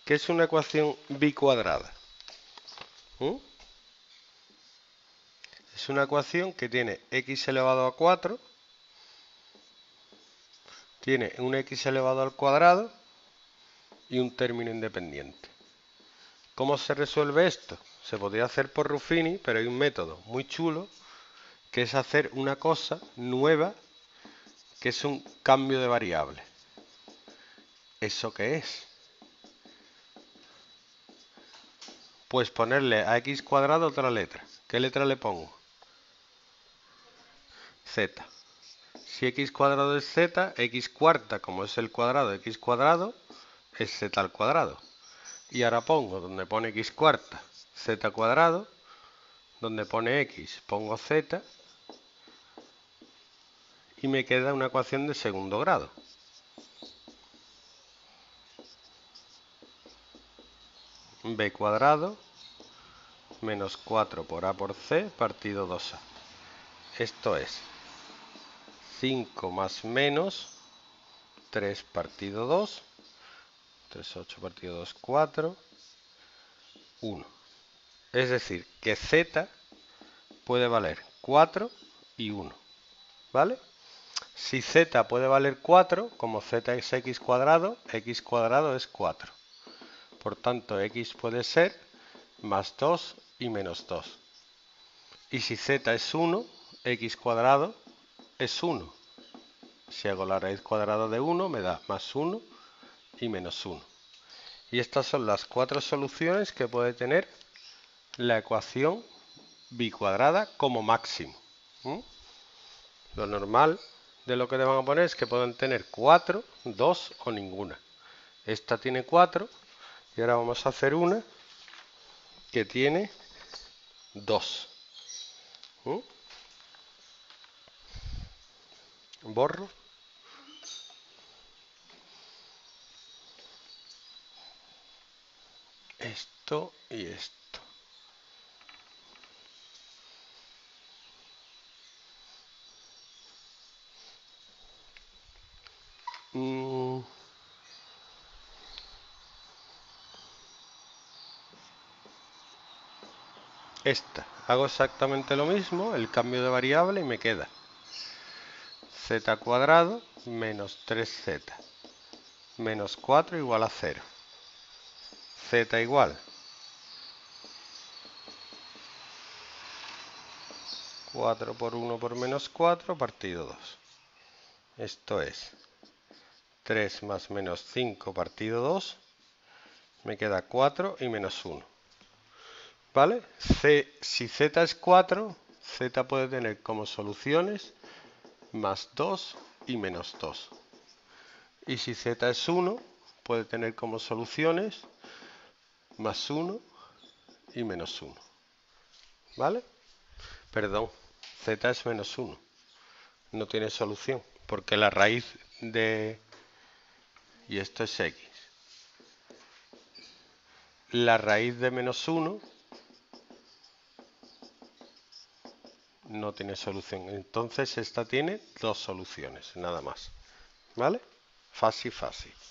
¿Qué es una ecuación bicuadrada? Es una ecuación que tiene x elevado a 4, tiene un x elevado al cuadrado y un término independiente. ¿Cómo se resuelve esto? Se podría hacer por Ruffini, pero hay un método muy chulo que es hacer una cosa nueva que es un cambio de variable. ¿Eso qué es? Pues ponerle a x cuadrado otra letra. ¿Qué letra le pongo? Z. Si x cuadrado es z, x cuarta, como es el cuadrado de x cuadrado, es z al cuadrado. Y ahora pongo donde pone x cuarta, z cuadrado, donde pone x pongo z, y me queda una ecuación de segundo grado. B cuadrado menos 4 por a por c partido 2a. Esto es 5 más menos 3 partido 2, 3, 8 partido 2, 4, 1. Es decir, que z puede valer 4 y 1, ¿vale? Si z puede valer 4, como z es x cuadrado es 4. Por tanto, x puede ser más 2 y menos 2. Y si z es 1, x cuadrado es 1. Si hago la raíz cuadrada de 1, me da más 1 y menos 1. Y estas son las 4 soluciones que puede tener la ecuación bicuadrada como máximo. Lo normal de lo que le van a poner es que pueden tener 4, 2 o ninguna. Esta tiene 4 y ahora vamos a hacer una que tiene 2. Borro. Esto y esto. Esta. Hago exactamente lo mismo, el cambio de variable y me queda z cuadrado menos 3z menos 4 igual a 0. Z igual 4 por 1 por menos 4 partido 2. Esto es 3 más menos 5 partido 2. Me queda 4 y menos 1. ¿Vale? Si z es 4, z puede tener como soluciones más 2 y menos 2. Y si z es 1, puede tener como soluciones más 1 y menos 1. ¿Vale? Perdón, z es menos 1. No tiene solución, porque la raíz de... y esto es x. La raíz de menos 1 no tiene solución. Entonces esta tiene dos soluciones, nada más. ¿Vale? Fácil, fácil.